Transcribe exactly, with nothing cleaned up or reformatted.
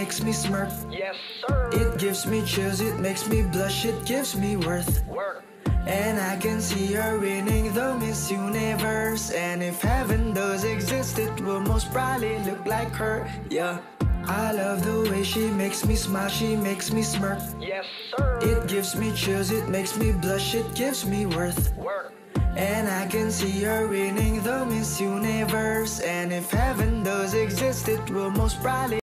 makes me smirk. Yes, sir. It gives me chills, it makes me blush, it gives me worth. Work. And I can see her winning the Miss Universe. And if heaven does exist, it will most probably look like her. Yeah, I love the way she makes me smile, she makes me smirk. Yes, sir. It gives me chills, it makes me blush, it gives me worth. Work. And I can see her winning the Miss Universe. And if heaven does exist, it will most probably